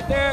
there.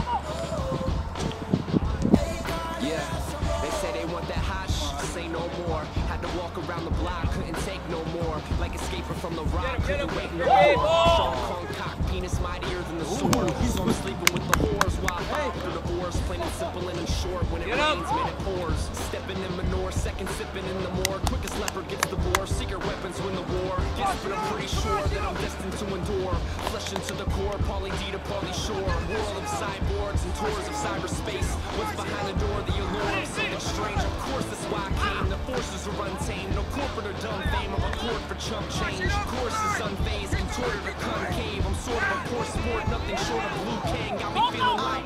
Yeah, they say they want that hot say no more. Had to walk around the block, couldn't take no more. Like escaping from the rock, couldn't wait no more. Strong Kong cock, penis mightier than the sword. So I'm sleeping with the whores while I fight for divorce. Plain and simple and in short, when it rains, man, it pours. Stepping in manure, second sipping in the more. Quickest leopard gets the boar, secret weapons win the war. Yes, but I'm pretty sure that I'm destined to endure. Flesh into the core, Pauly D to Pauly Shore. World of cyborgs and tours of cyberspace. What's behind the door, the allure of something strange. Of course, that's why I came. The forces are untamed. No corporate or dumb fame of a court for chump change. Course is unfazed, contorted or concave. I'm sort of a poor sport, nothing short of Blue King. Got me feeling like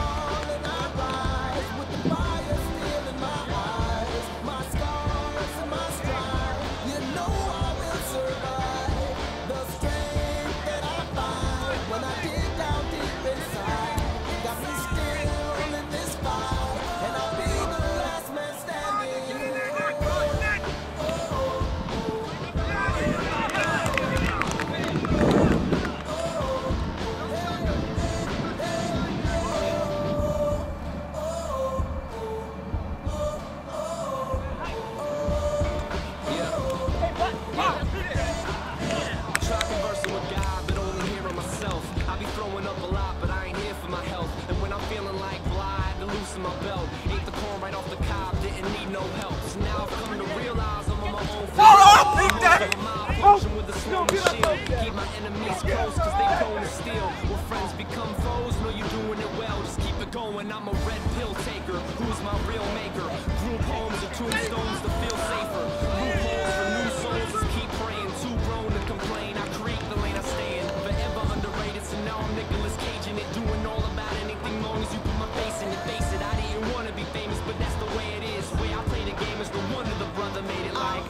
my belt. Ate the corn right off the cob, didn't need no help. So now I've come to realize I'm on my own feet. With a slow shield. Keep my enemies close cause they prone to steal. Will friends become foes? No, you're doing it well. Just keep it going. I'm a red pill taker. Who's my real maker? Grew poems or tombstones to feel safer. Loopholes for new souls. Just keep praying. Too grown to complain. I create the lane I stay in. Forever underrated. So now I'm Nicolas Cage in it. Doing all about anything long as you put my face in it. Face it. I didn't want to be famous, but that's the way it is. The way I play the game is the wonder the brother made it like.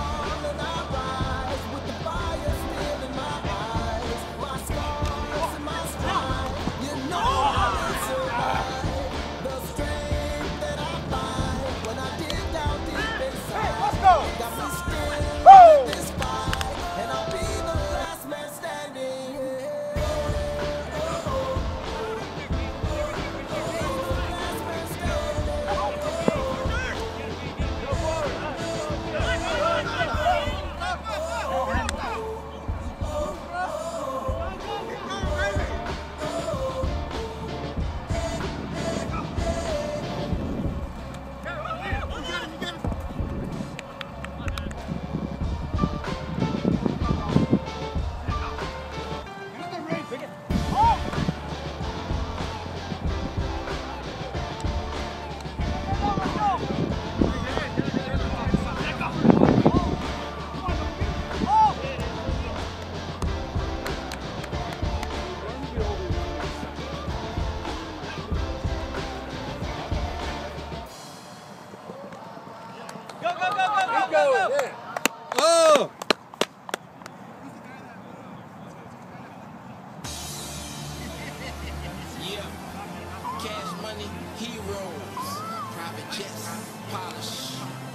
Oh! Yeah, cash money, heroes, private jets, polish.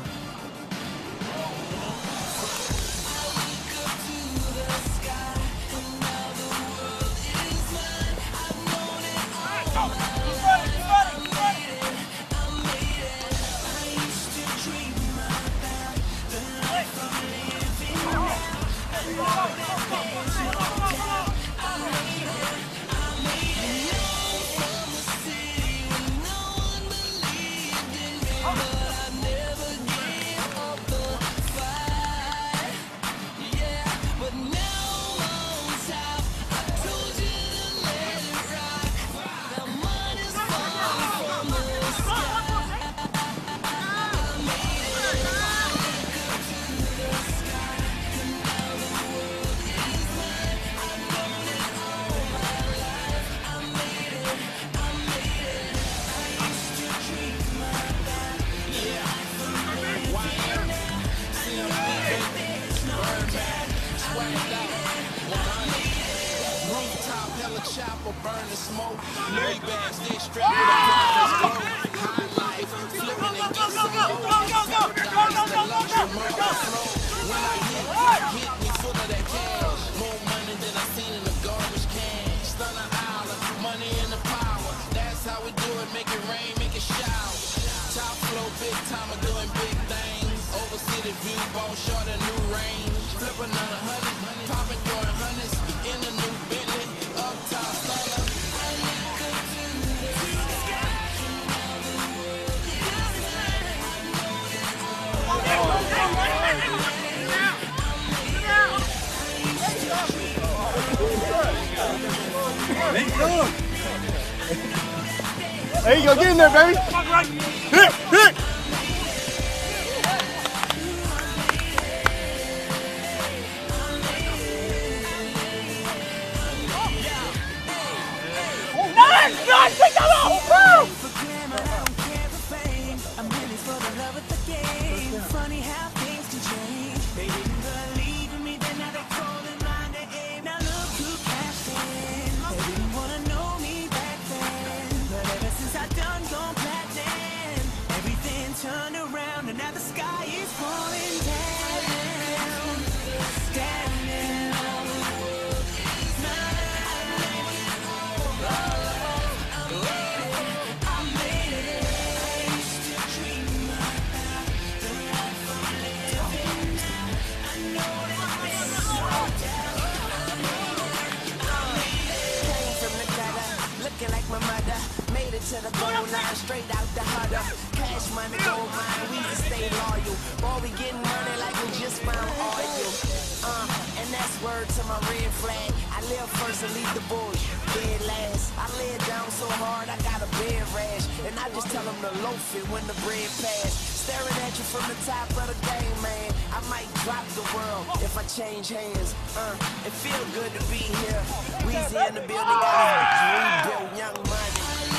Chopper, burn the smoke. Louis bags, they strapped with a promise gold. High life, flipping and get some more. When I hit me full of that cash. More money than I seen in the garbage can. Stunner island, money in the pocket. big time of doing big things. Over city view, bone short a new range. Flip another 100, popping throwing hundreds in a new Bentley. Uptown stunner. There you go, get in there, baby. Hit, hit. Nice, nice, take that off. Woo! I'm really for the love of the game. Funny how things can change. They didn't believe in me, then now they're calling my name. Now look who cashed in. They didn't wanna know me back then, but ever since I done gone platinum, everything turned around and now the sky is falling down. Standing on the world is like my mother, made it to the goal line, straight out the huddle. Cash money, gold mine, we can stay loyal. Boy, we getting money like we just found oil. And that's word to my red flag. I live first and leave the bush dead last. I lay it down so hard I got a bed rash, and I just tell them to loaf it when the bread pass. Staring at you from the top of the game, man. I might drop the world if I change hands. It feel good to be here. Weezy in the building, got a dream built, young money.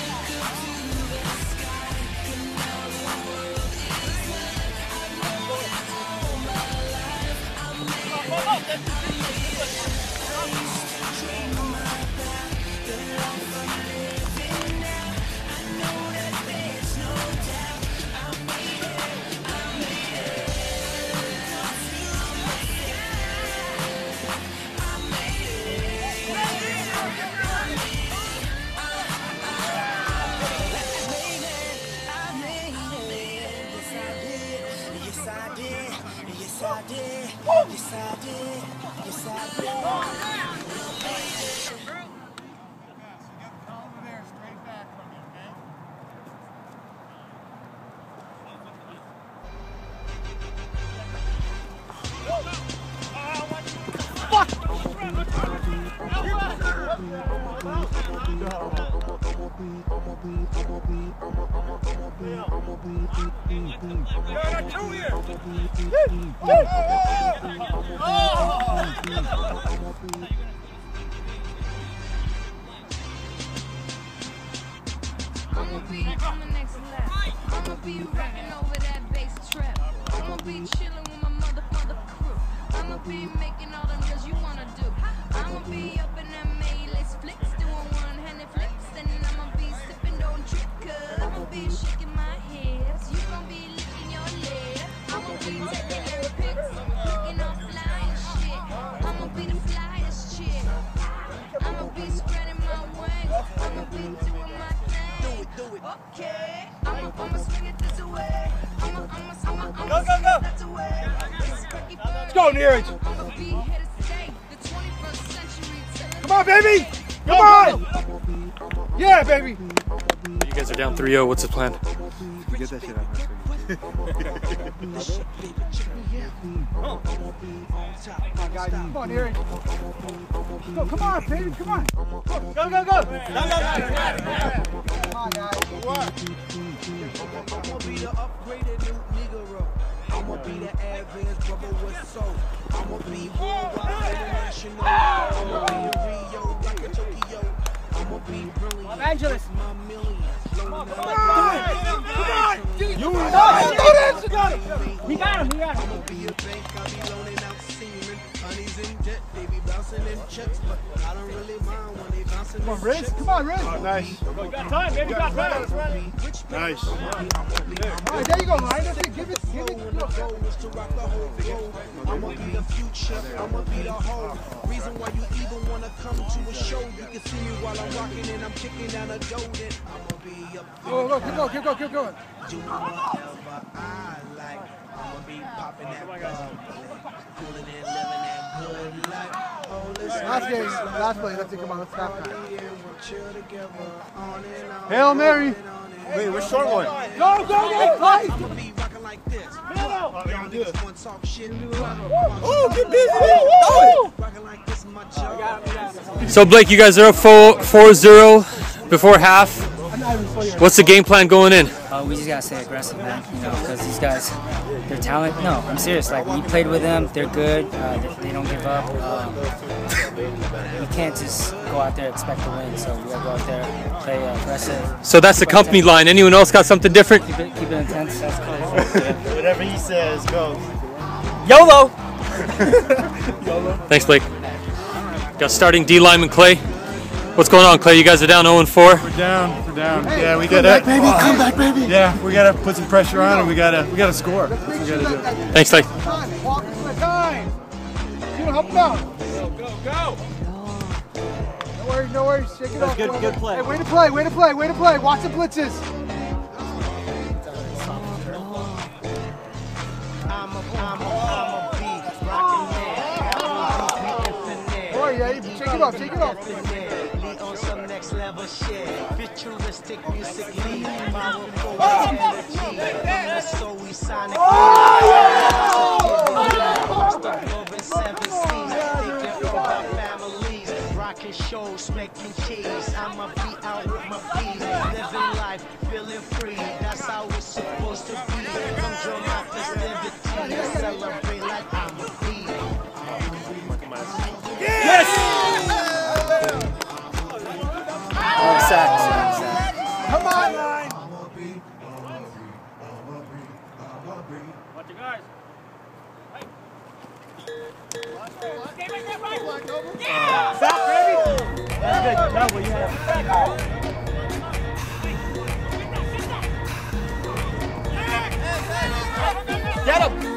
I'ma be on the next lap. I'ma be rocking over that bass trap. I'ma be chilling with my mother crew. I'ma be making all them deals you wanna do. I'ma be up in that Mayless flicks, doing one-handed flips, and I'ma be sipping, don't trip, cause I'ma be shaking my hips. You gon' be licking your lips. I'ma be taking your pics, looking all fly and shit. I'ma be the flyest chick. I'ma be spreading my wings. I'ma be doing my thing. Okay, I'ma swing it this way. I'ma swing it that way. Let's go, Neeraj. I'ma be here to stay. The 21st century. Come on, baby. Come on. Yeah, baby. You guys are down 3-0. What's the plan? Get that shit out of Come on, Neeraj. Go, come on, baby. Come on. Go, go, go. Come on, guys. I'ma be the upgraded new Negro. I'ma be the advanced brother with soul. I'ma be worldwide international. I'ma be in Rio, like a Tokyo. I'ma be brilliant. Los Angeles. With my millions. Come on. You got him. He got him. I'ma be a bank. I'll be loaning out semen. Honeys and jet. They be bouncing in checks, but I don't really mind when they bouncing in Riz. checks. Come on, Riz. Oh, nice. You got time, baby. You got time. Nice. All right, there you go, Ryan. That's it. Give it. I'ma be the future, I'ma be the whole reason why you even wanna come to a show. You can see me while I'm rocking and I'm kicking down a door. Then I'ma be up. Go, keep going, keep going, keep going. You know whatever I like. I'ma be popping that bubble, cooling and living that good life. Oh, listen, Last game, last play. Let's see, come on, let's stop time. chill together, on and on. Hail Mary. Wait, we're short one. Go, play. I'ma be rocking like this. Y'all niggas wanna talk shit. Oh, get busy. Rocking like this, my job. So Blake, you guys are up 4-0 before half. What's the game plan going in? We just gotta stay aggressive, man. You know, because these guys, they're talent. No, I'm serious. Like we played with them, they're good. They don't give up. You can't just go out there and expect to win. So we gotta go out there, play aggressive. So that's the company line. Anyone else got something different? Keep it intense. That's cool. Whatever he says goes. YOLO. Thanks, Blake. Got starting D lineman Clay. What's going on, Clay? You guys are down 0-4. We're down. Yeah, we gotta. Come back, baby. Yeah, we gotta put some pressure on, and we gotta score. That's what we gotta do. Thanks, Clay. Walk into the time. You know, help him out. Go. No worries. Shake it off. Good play. Hey, way to play. Watch the blitzes. Oh yeah, shake it off. On some next level shit. Futuristic musically. Powerful energy. So we sonic. Rocking shows, making cheese. I'ma be out with my peas. Living life, feeling free. That's how it's supposed to be. Come join my festivity and celebrate like I'm a bee. Come on, line. Get him.